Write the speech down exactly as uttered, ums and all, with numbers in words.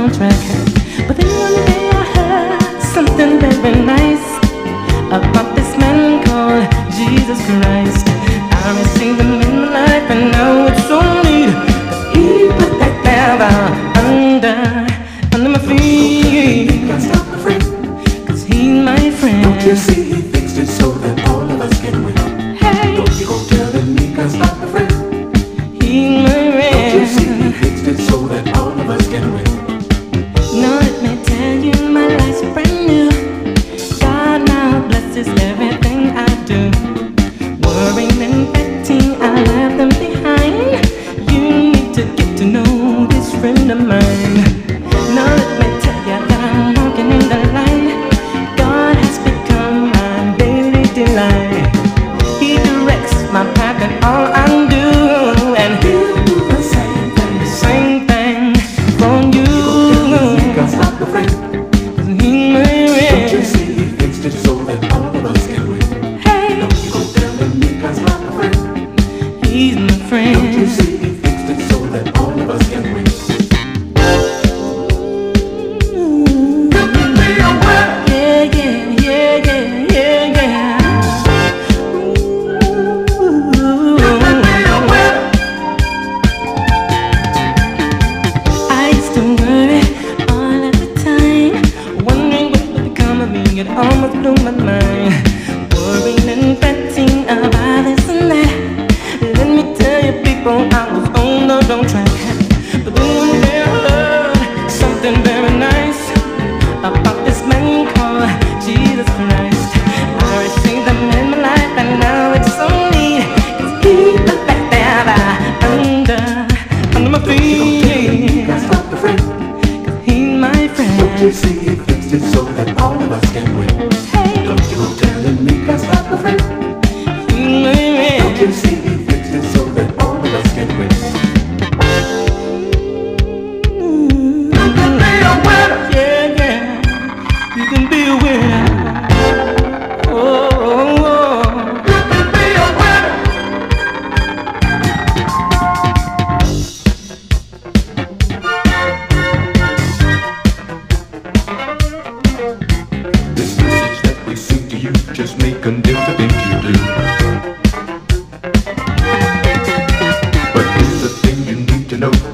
on track. But then one day I heard something very nice about this man called Jesus Christ. I received him in my life and now it's so neat that he put that devil under, under my feet. Can't stop my friend, cause he's my friend. don't you see he fixed it so that all of us can win? Hey, Don't you go telling me can't stop my friend, he's my friend. don't you see he fixed it so that all of us can win? Now let me tell you, my life's brand new. God now blesses everything I do. Worrying and fretting, I left them behind. You need to get to know this friend of mine. Now let me tell you that I'm walking in the light. God has become my daily delight. He directs my path and all I do, and He'll do the same thing. the same thing for you. Can't stop my friend, Cause he's my don't you friend. see he fixed it so that all of us can win? Hey, Don't you go telling me can't stop my friend, he's my don't you friend. see he fixed it so that all of us can win? Yeah, yeah, yeah, yeah, yeah, yeah. Ooh. I used to worry all of the time, wondering what would become of me. It almost blew my mind. Worrying and fretting about this and that. Let me tell you, people, I was on the wrong track. But then one day I heard something very nice about this man called Jesus Christ. I received him in my life and now it's so neat. Cause he put that devil under, under my feet. Can't stop my friend, Cause he's my don't you friend. see he fixed it so that all of us can win? Hey, Don't you go telling me can't stop my friend, he's my don't you friend. see he fixed it so that all of us can win? Yeah, yeah, you can be a winner. Oh, oh, oh. This message that we sing to you just may condemn the things you do. But here's the thing you need to know.